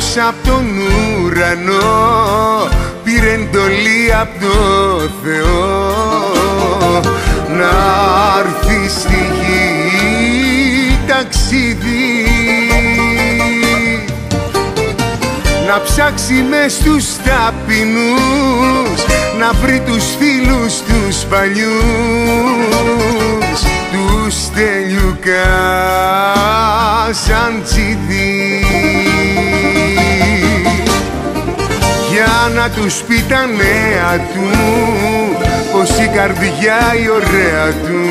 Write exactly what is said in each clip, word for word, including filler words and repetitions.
απ' τον ουρανό, πήρε εντολή απ' το Θεό να έρθει στη γη ταξίδι, να ψάξει μες στους ταπεινούς, να βρει τους φίλους τους παλιούς, τους τελειουκά σαν τσιδί, για να τους πει τα νέα του πως η καρδιά η ωραία του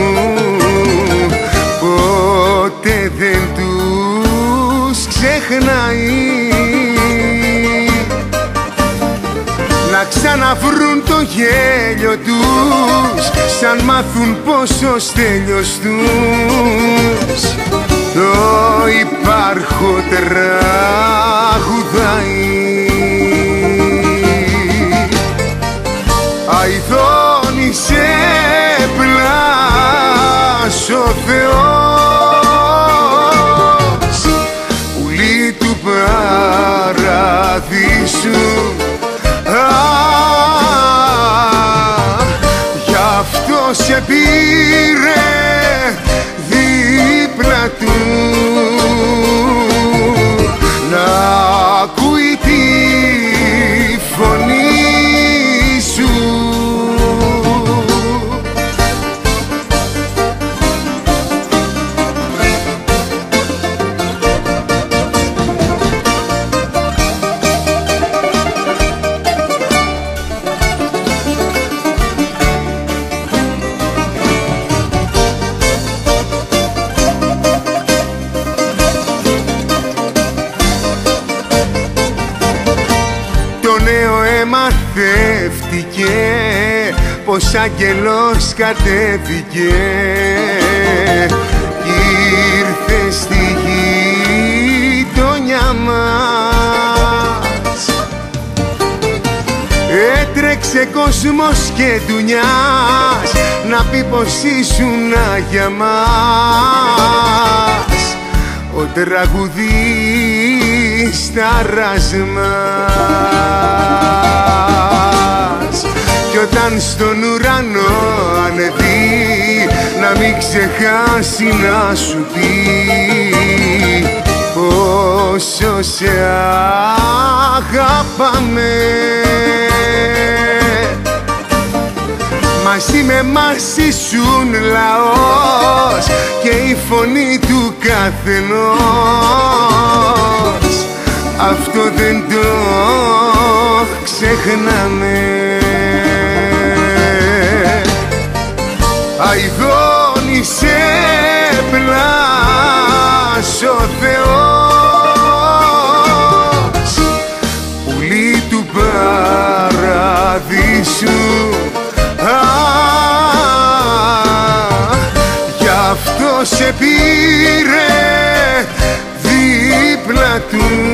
ποτέ δεν τους ξεχνάει, να ξαναβρούν το γέλιο τους σαν μάθουν πως ο στέλιος τους το υπάρχω τραγουδάει. Αηδόνη σε πλάσω Θεός, πουλί του παραδείσου, γι' αυτό σε πήρε δίπλα του να ακούει τη φωνή σου. Έμαθευτηκε πως άγγελος κατέβηκε κι ήρθε στη γειτονιά μας. Έτρεξε κόσμος και ντουνιάς να πει πως ήσουνα για μας ο τραγουδής ταρασμάς. Κι όταν στον ουρανό ανεβεί να μην ξεχάσει να σου πει πόσο σε αγαπάμε. Μαζί με μας ήσουν λαός και η φωνή του καθενός, αυτό δεν το ξεχνάμε. Αηδόνη σε πλάσω Θεός, πουλί του παραδείσου, γι' αυτό σε πήρε δίπλα του